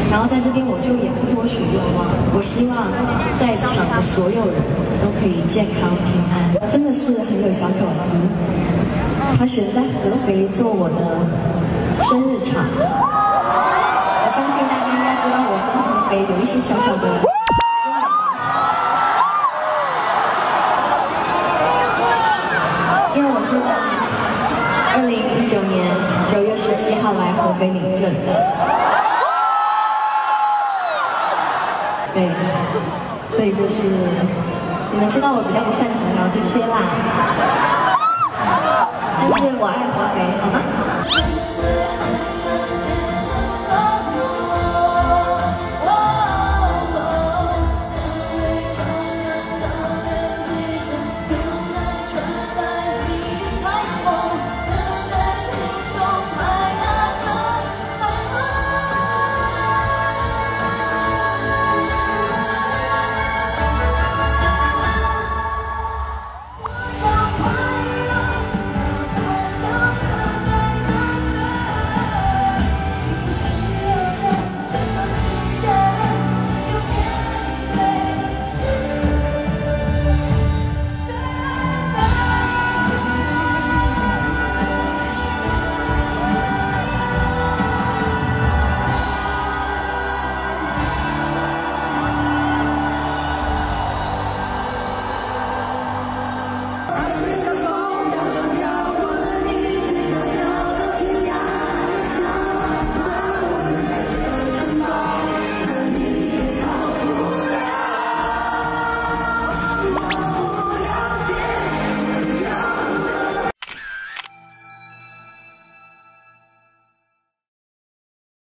然后在这边我就也不多许愿望，我希望在场的所有人都可以健康平安。真的是很有小巧思，他选在合肥做我的生日场，我相信大家应该知道我跟合肥有一些小小的渊源吧，因为我是在2019年9月17号来合肥领证的。对，所以就是你们知道我比较不擅长聊这些啦，但是我爱合肥，好吗？